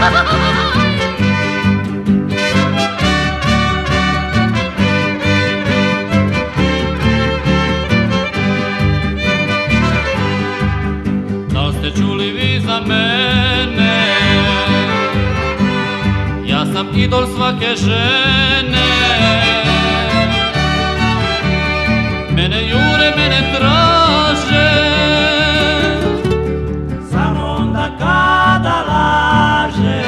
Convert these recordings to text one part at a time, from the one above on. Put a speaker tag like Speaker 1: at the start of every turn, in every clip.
Speaker 1: Da li ste čuli vi za mene? Ja sam idol svake žene. Mene jure, mene traže,
Speaker 2: samo onda kada laže.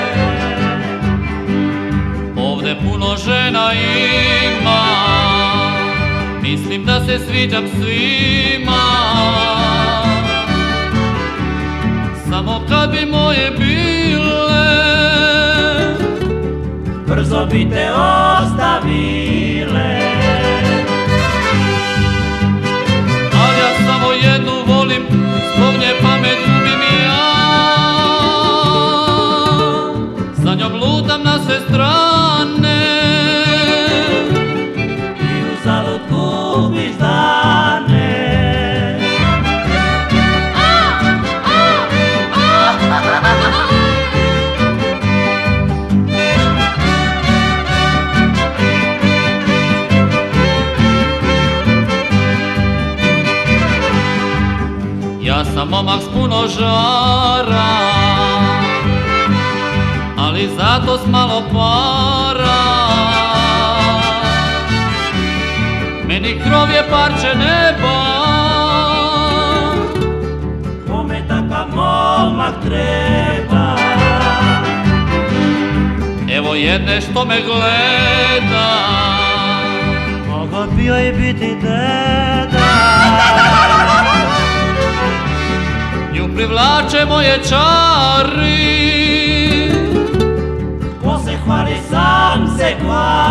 Speaker 1: Ovde puno žena ima, mislim da se sviđam svima. Samo kad bi moje bile,
Speaker 2: brzo bi te ostavile.
Speaker 1: Ali ja samo jednu volim, zbog nje pamet gubim i ja. Za njom lutam na sve strane
Speaker 2: i uzalud gubiš dane.
Speaker 1: Ja sam momak s puno žara, ali zato s malo para. Meni krov je parče neba,
Speaker 2: Kome takav momak treba?
Speaker 1: evo jedne što me gleda.
Speaker 2: Mogo bio i biti deda.
Speaker 1: Nju privlače moje čari,
Speaker 2: Ko se hvali sam se hvali.